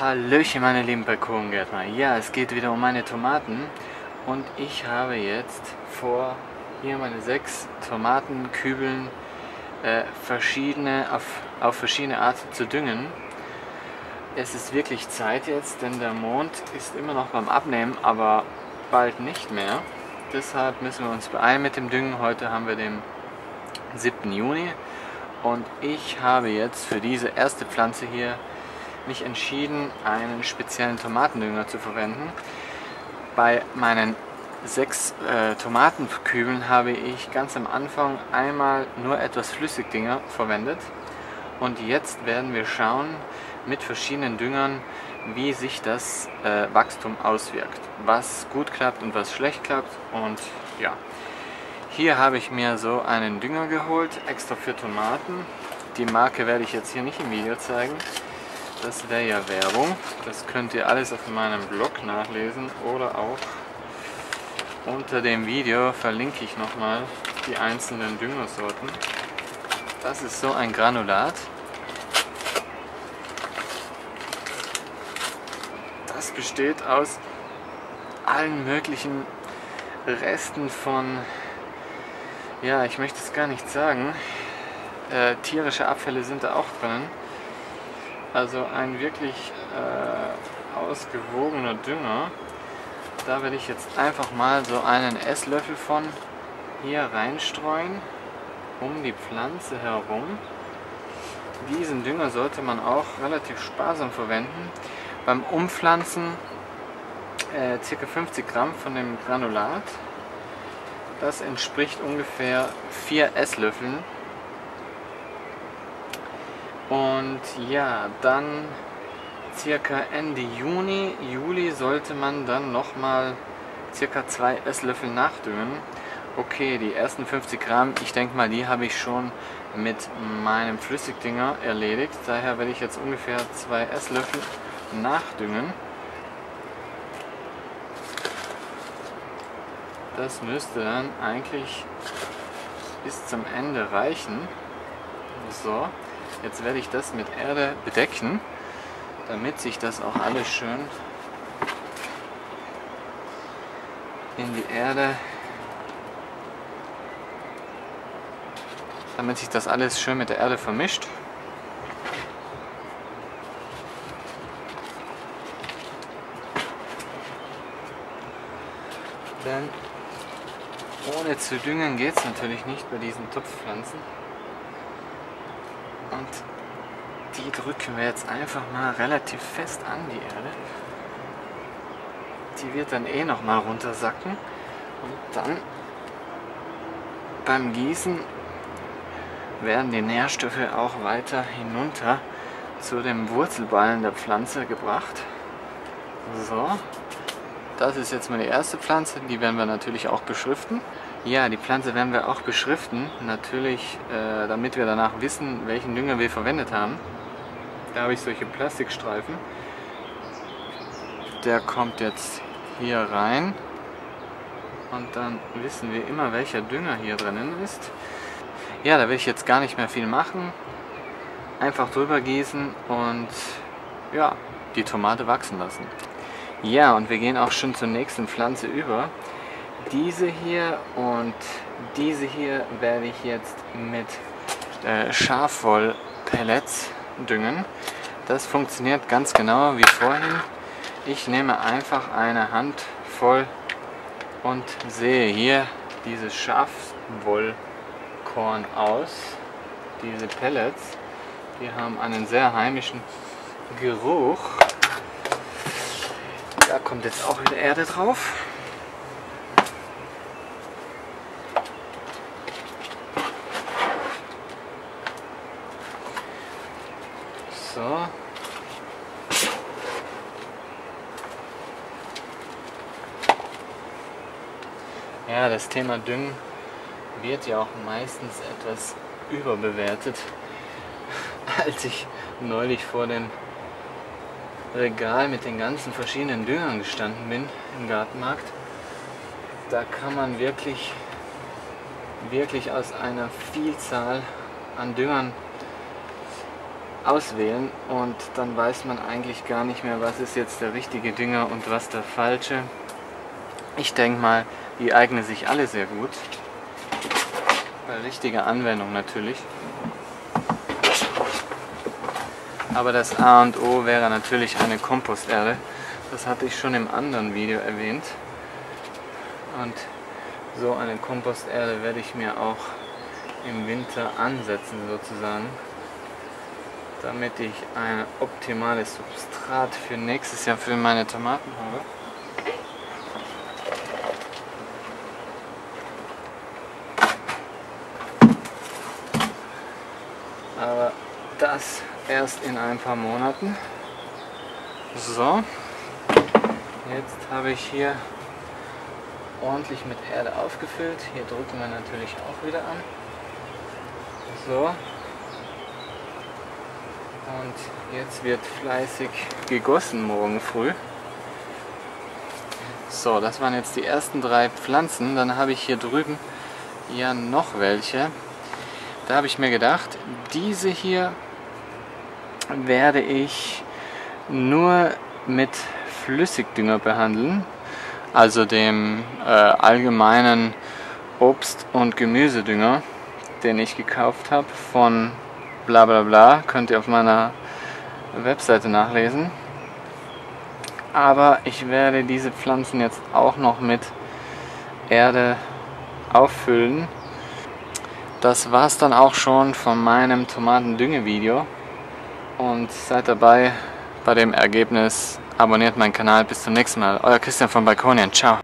Hallöchen meine lieben Balkongärtner. Ja, es geht wieder um meine Tomaten und ich habe jetzt vor, hier meine 6 Tomatenkübeln auf verschiedene Arten zu düngen. Es ist wirklich Zeit jetzt, denn der Mond ist immer noch beim Abnehmen, aber bald nicht mehr. Deshalb müssen wir uns beeilen mit dem Düngen. Heute haben wir den 7. Juni und ich habe jetzt für diese erste Pflanze hier mich entschieden, einen speziellen Tomatendünger zu verwenden. Bei meinen 6 Tomatenkübeln habe ich ganz am Anfang einmal nur etwas Flüssigdünger verwendet und jetzt werden wir schauen mit verschiedenen Düngern, wie sich das Wachstum auswirkt, was gut klappt und was schlecht klappt. Und ja, hier habe ich mir so einen Dünger geholt, extra für Tomaten. Die Marke werde ich jetzt hier nicht im Video zeigen. Das wäre ja Werbung. Das könnt ihr alles auf meinem Blog nachlesen oder auch unter dem Video verlinke ich nochmal die einzelnen Düngersorten. Das ist so ein Granulat. Das besteht aus allen möglichen Resten von, ja, ich möchte es gar nicht sagen, tierische Abfälle sind da auch drin. Also ein wirklich ausgewogener Dünger. Da werde ich jetzt einfach mal so einen Esslöffel von hier reinstreuen, um die Pflanze herum. Diesen Dünger sollte man auch relativ sparsam verwenden. Beim Umpflanzen ca. 50 Gramm von dem Granulat. Das entspricht ungefähr 4 Esslöffeln. Und ja, dann circa Ende Juli sollte man dann nochmal circa 2 Esslöffel nachdüngen. Okay, die ersten 50 Gramm, ich denke mal, die habe ich schon mit meinem Flüssigdünger erledigt. Daher werde ich jetzt ungefähr 2 Esslöffel nachdüngen. Das müsste dann eigentlich bis zum Ende reichen. So. Jetzt werde ich das mit Erde bedecken, damit sich das auch alles schön in die Erde, damit sich das alles schön mit der Erde vermischt. Denn ohne zu düngen geht es natürlich nicht bei diesen Topfpflanzen. Und die drücken wir jetzt einfach mal relativ fest an die Erde. Die wird dann eh noch mal runtersacken. Und dann beim Gießen werden die Nährstoffe auch weiter hinunter zu dem Wurzelballen der Pflanze gebracht. So, das ist jetzt mal die erste Pflanze. Die werden wir natürlich auch beschriften. Ja, die Pflanze werden wir auch beschriften, natürlich, damit wir danach wissen, welchen Dünger wir verwendet haben. Da habe ich solche Plastikstreifen. Der kommt jetzt hier rein und dann wissen wir immer, welcher Dünger hier drinnen ist. Ja, da will ich jetzt gar nicht mehr viel machen. Einfach drüber gießen und ja, die Tomate wachsen lassen. Ja, und wir gehen auch schon zur nächsten Pflanze über. Diese hier und diese hier werde ich jetzt mit Schafwollpellets düngen. Das funktioniert ganz genau wie vorhin. Ich nehme einfach eine Handvoll und sehe hier dieses Schafwollkorn aus. Diese Pellets, die haben einen sehr heimischen Geruch. Da kommt jetzt auch wieder Erde drauf. So. Ja, das Thema Düngen wird ja auch meistens etwas überbewertet. Als ich neulich vor dem Regal mit den ganzen verschiedenen Düngern gestanden bin im Gartenmarkt, da kann man wirklich aus einer Vielzahl an Düngern auswählen und dann weiß man eigentlich gar nicht mehr, was ist jetzt der richtige Dünger und was der falsche. Ich denke mal, die eignen sich alle sehr gut. Bei richtiger Anwendung natürlich. Aber das A und O wäre natürlich eine Komposterde. Das hatte ich schon im anderen Video erwähnt. Und so eine Komposterde werde ich mir auch im Winter ansetzen sozusagen, damit ich ein optimales Substrat für nächstes Jahr für meine Tomaten habe. Aber das erst in ein paar Monaten. So, jetzt habe ich hier ordentlich mit Erde aufgefüllt. Hier drücken wir natürlich auch wieder an. So. Und jetzt wird fleißig gegossen morgen früh. So, das waren jetzt die ersten 3 Pflanzen. Dann habe ich hier drüben ja noch welche. Da habe ich mir gedacht, diese hier werde ich nur mit Flüssigdünger behandeln, also dem allgemeinen Obst- und Gemüsedünger, den ich gekauft habe von bla bla bla, könnt ihr auf meiner Webseite nachlesen. Aber ich werde diese Pflanzen jetzt auch noch mit Erde auffüllen. Das war es dann auch schon von meinem Tomatendünge-Video. Und seid dabei bei dem Ergebnis. Abonniert meinen Kanal. Bis zum nächsten Mal. Euer Christian von Balkonien. Ciao.